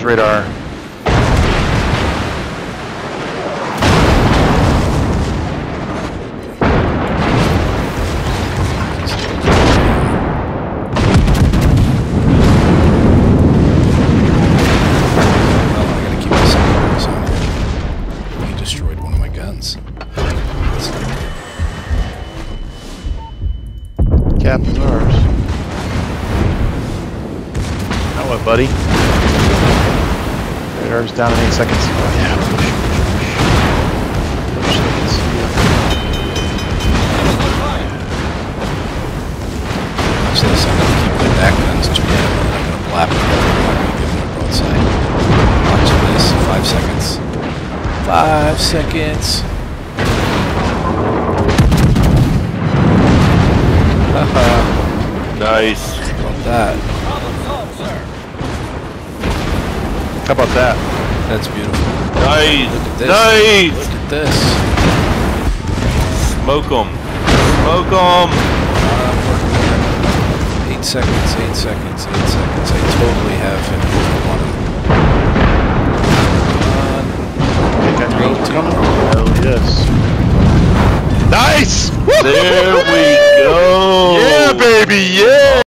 radar. Captain's ours. Now what, buddy? Radar's down in 8 seconds. Yeah, push. Push so they can see you. Watch this, I'm going to keep my back guns jammed. I'm going to blap them. I'm not going to give them a broadside. Watch this, 5 seconds. 5 seconds. Nice. How about that? How about that? That's beautiful. Nice. Look at this. Nice. Look at this. Smoke them. Smoke them. 8 seconds, 8 seconds, 8 seconds. I totally have him. Hell yes. Nice! There we go! Yeah, baby, yeah!